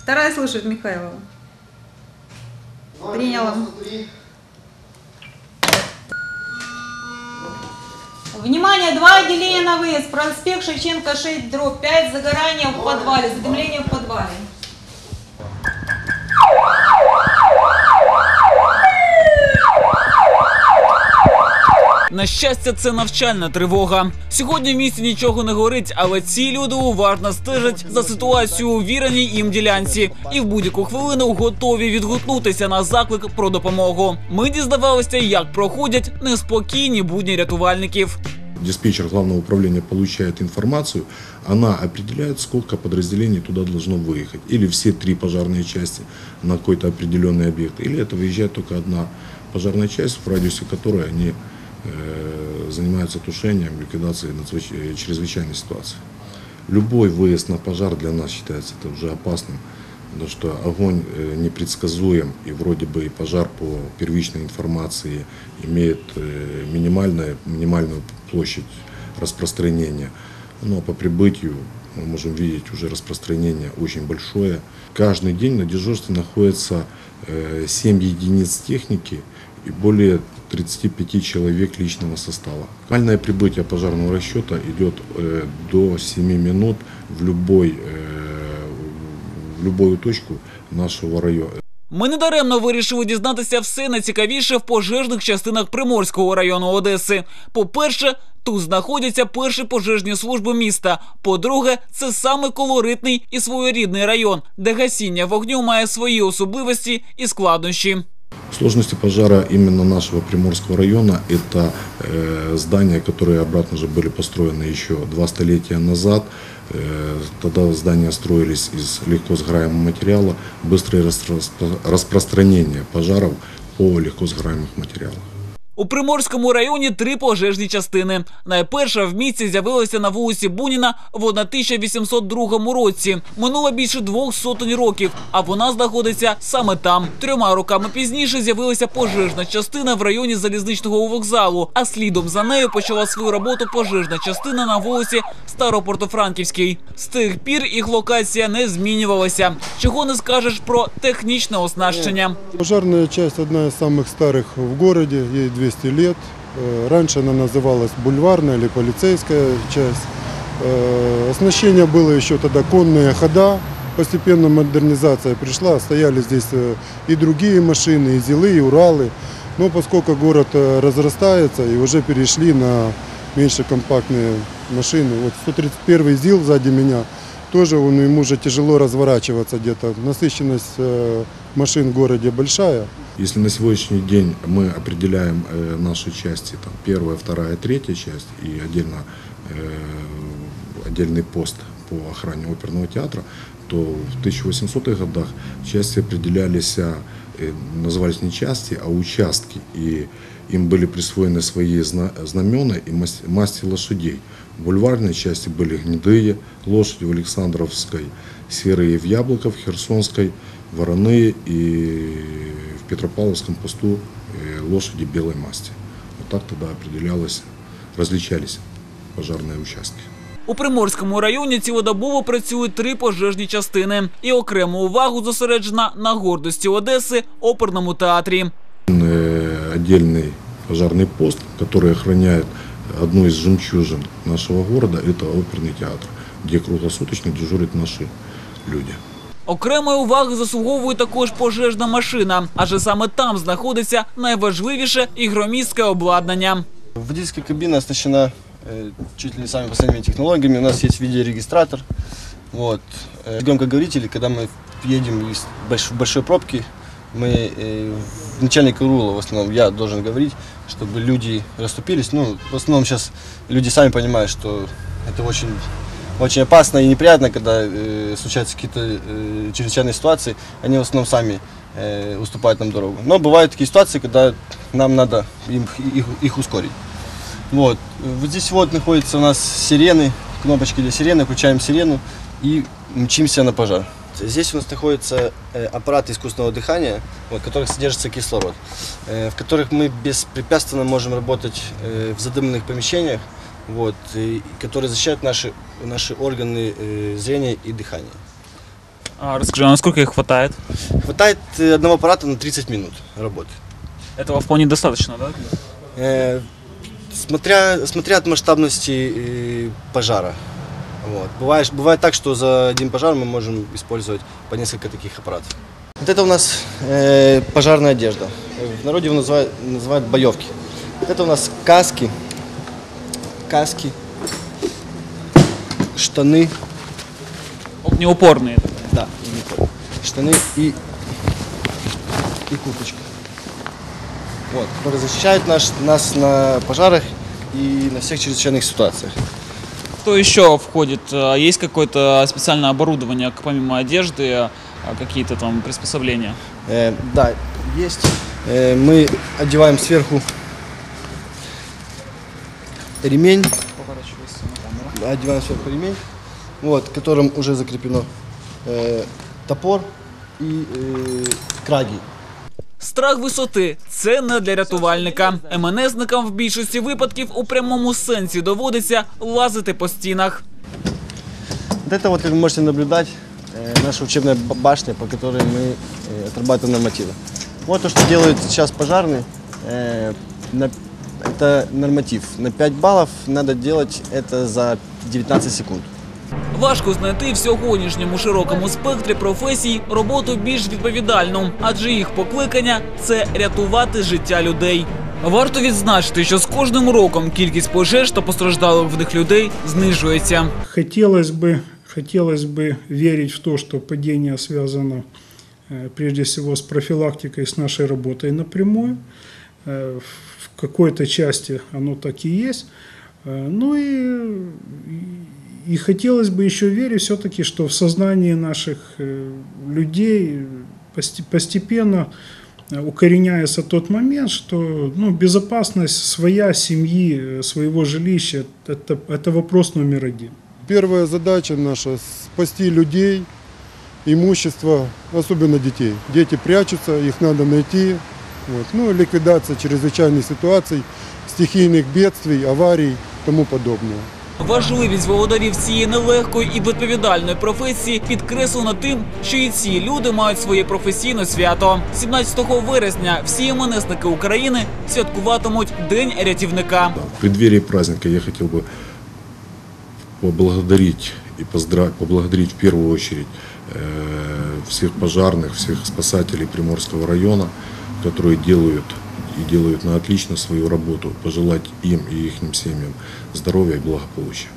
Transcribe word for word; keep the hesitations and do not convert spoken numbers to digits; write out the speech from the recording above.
Вторая слушает Михайлова. Приняла. Внимание, два отделения на выезд. Проспект Шевченко шесть, дробь пять, загорание в подвале, задымление в подвале. На щастя, це навчальна тривога. Сьогодні в місті нічого не горить, але ці люди уважно стежать за ситуацією у віреній їм ділянці і в будь-яку хвилину готові відгукнутися на заклик про допомогу. Ми дізнавалися, як проходять неспокійні будні рятувальників. Диспетчер главного управления получает информацию, она определяет, сколько подразделений туда должно выехать. Или все три пожарные части на какой-то определенный объект, или это выезжает только одна пожарная часть, в радиусе которой они э, занимаются тушением, ликвидацией чрезвычайной ситуации. Любой выезд на пожар для нас считается это уже опасным, потому что огонь непредсказуем, и вроде бы и пожар по первичной информации имеет минимальную, минимальную площадь распространения. Но по прибытию мы можем видеть уже распространение очень большое. Каждый день на дежурстве находится семь единиц техники и более тридцати пяти человек личного состава. Максимальное прибытие пожарного расчета идет до семи минут в любой в будь-яку точку нашого району. Ми недаремно вирішили дізнатися все найцікавіше в пожежних частинах Приморського району Одеси. По-перше, тут знаходяться перші пожежні служби міста. По-друге, це саме колоритний і своєрідний район, де гасіння вогню має свої особливості і складнощі. Сложности пожара именно нашего Приморского района – это э, здания, которые обратно же были построены еще два столетия назад. Э, тогда здания строились из легко сгораемого материала. Быстрое распро распространение пожаров по легко сгораемых материалах. У Приморському районі три пожежні частини. Найперша в місті з'явилася на вулиці Буніна в тисяча вісімсот другому році. Минуло більше двох сотень років, а вона знаходиться саме там. Трьома роками пізніше з'явилася пожежна частина в районі залізничного вокзалу, а слідом за нею почала свою роботу пожежна частина на вулиці Старопортофранківській. З тих пір їх локація не змінювалася. Чого не скажеш про технічне оснащення. Пожарная часть одна из самых старых в городе, ей двести лет. Раньше она называлась бульварная или полицейская часть. Оснащение было еще тогда конные хода. Постепенно модернизация пришла, стояли здесь и другие машины, и ЗИЛы, и Уралы. Но поскольку город разрастается и уже перешли на меньше компактные машины. Вот сто тридцать первый ЗИЛ сзади меня, тоже он, ему уже тяжело разворачиваться где-то. Насыщенность машин в городе большая. Если на сегодняшний день мы определяем э, наши части, там, первая, вторая, третья часть и отдельно, э, отдельный пост по охране оперного театра, то в тысяча восьмисотых годах части определялись, э, назывались не части, а участки, и им были присвоены свои знамена и масти лошадей. В бульварной части были гнедые лошади, в Александровской серые в Яблоков, в Херсонской вороные и в Петропавловском посту лошади белой масти. Вот так тогда определялось, различались пожарные участки. У Приморському районі цілодобово працюють три пожежні частини. І окрему увагу зосереджена на гордості Одеси – оперному театрі. Отдельный пожарный пост, который охраняет одну из жемчужин нашего города, это оперный театр, где круглосуточно дежурят наши люди. Окремої уваги заслуговує також пожежна машина, адже саме там знаходиться найважливіше ігромістське обладнання. Водительская кабина оснащена э, чуть ли не самыми последними технологиями. У нас есть видеорегистратор, вот, э, громкоговорители. Когда мы едем из больш, большой пробки, мы э, начальник РУЛа, в основном я должен говорить, чтобы люди расступились. Ну, в основном сейчас люди сами понимают, что это очень... Очень опасно и неприятно, когда э, случаются какие-то э, чрезвычайные ситуации, они в основном сами э, уступают нам дорогу. Но бывают такие ситуации, когда нам надо им, их, их ускорить. Вот. Вот здесь вот находятся у нас сирены, кнопочки для сирены, включаем сирену и мчимся на пожар. Здесь у нас находятся э, аппараты искусственного дыхания, вот, в которых содержится кислород, э, в которых мы беспрепятственно можем работать э, в задымленных помещениях, вот, и, которые защищают наши, наши органы э, зрения и дыхания. А, расскажи, а насколько их хватает? Хватает э, одного аппарата на тридцать минут работы. Этого вполне достаточно, да? Э, смотря, смотря от масштабности э, пожара. Вот. Бывает, бывает так, что за один пожар мы можем использовать по несколько таких аппаратов. Вот это у нас э, пожарная одежда. В народе его называют, называют боевки. Вот это у нас каски, каски, штаны. Огнеупорные. Да, штаны и, и курточка. Вот, которые защищают наш, нас на пожарах и на всех чрезвычайных ситуациях. Что еще входит? Есть какое-то специальное оборудование, помимо одежды, какие-то там приспособления? Э, да, есть. Э, мы одеваем сверху ремень. Одеваем сверху ремень, вот, которым уже закреплено э, топор и э, краги. Страх висоти – це не для рятувальника. ем ен есникам в більшості випадків у прямому сенсі доводиться лазити по стінах. Вот это вот, как вы можете наблюдать, э, наша учебная б- башня, по которой мы э, отрабатываем нормативы. Вот то, что делают сейчас пожарные. Э, на, это норматив. На пять баллов надо делать это за девятнадцать секунд. Важко знайти в сьогоднішньому широкому спектрі професій роботу більш відповідальну, адже їх покликання – це рятувати життя людей. Варто відзначити, що з кожним роком кількість пожеж та постраждалих в них людей знижується. Хотелось бы, хотелось бы верить в то, что падение связано э, прежде всего с профилактикой, с нашей работой напрямую. Э, В какой-то части оно так и есть. Э, Ну и, и хотелось бы еще верить все-таки, что в сознании наших э, людей посте- постепенно э, укореняется тот момент, что ну, безопасность своя, семьи, э, своего жилища – это, это вопрос номер один. Первая задача наша – спасти людей, имущество, особенно детей. Дети прячутся, их надо найти. Вот. Ну, ликвидация чрезвычайных ситуаций, стихийных бедствий, аварий и тому подобное. Важливість володарів цієї нелегкої і відповідальної професії підкреслено тим, що і ці люди мають своє професійне свято. сімнадцятого вересня всі ем ен есники України святкуватимуть День рятівника. В преддверии праздника я хотел бы поблагодарить и поздравить, поблагодарить в первую очередь э, всех пожарных, всех спасателей Приморского района, которые делают и делают на отлично свою работу. Пожелать им и их семьям здоровья и благополучия.